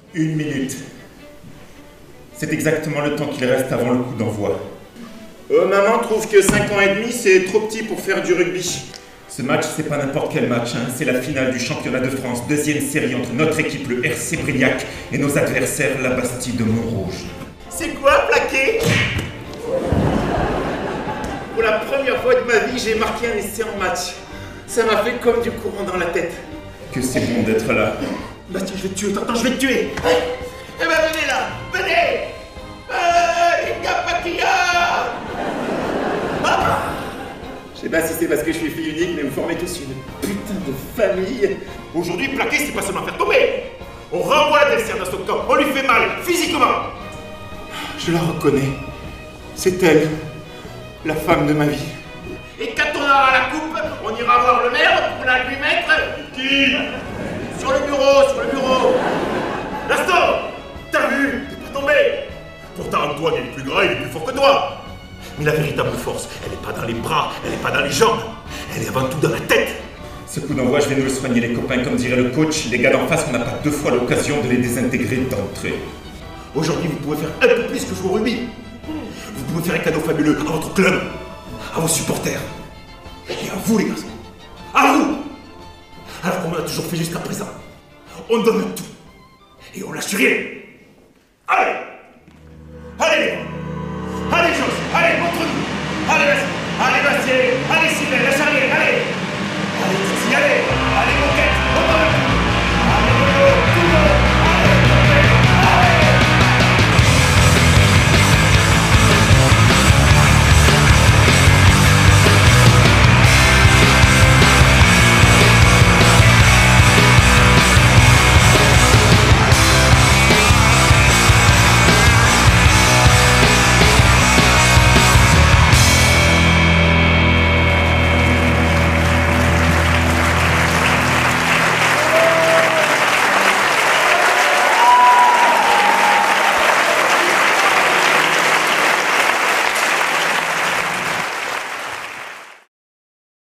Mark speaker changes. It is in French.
Speaker 1: 1 minute. C'est exactement le temps qu'il reste avant le coup d'envoi. Maman trouve que 5 ans et demi, c'est trop petit pour faire du rugby. Ce match, c'est pas n'importe quel match, hein. C'est la finale du championnat de France, deuxième série entre notre équipe, le RC Briac, et nos adversaires, la Bastille de Montrouge. C'est quoi, plaqué? Pour la première fois de ma vie, j'ai marqué un essai en match. Ça m'a fait comme du courant dans la tête. Que c'est bon d'être là. Bastille, je vais te tuer, t'entends, je vais te tuer. Eh ben venez là, venez. Je sais pas si c'est parce que je suis fille unique, mais vous formez tous une putain de famille. Aujourd'hui, plaquer, c'est pas seulement faire tomber. On renvoie l'adversaire dans son camp, on lui fait mal, physiquement. Je la reconnais. C'est elle, la femme de ma vie. Et quand on aura la coupe, on ira voir le maire pour la lui mettre... Qui? Sur le bureau. Gaston, t'as vu? T'es pas tombé. Pourtant, Antoine, il est plus grand, il est plus fort que toi. Mais la véritable force, elle n'est pas dans les bras, elle n'est pas dans les jambes, elle est avant tout dans la tête. Ce coup d'envoi, je vais nous le soigner, les copains, comme dirait le coach. Les gars d'en face, on n'a pas 2 fois l'occasion de les désintégrer d'entrée. Aujourd'hui, vous pouvez faire un peu plus que jouer au rugby. Vous pouvez faire un cadeau fabuleux à votre club, à vos supporters, et à vous, les garçons. À vous. Alors qu'on a toujours fait jusqu'à présent. On donne tout, et on lâche rien. Allez. Allez, allez, Joss, allez, montre-nous. Allez, Bastien, allez, Sylvain, lâche rien.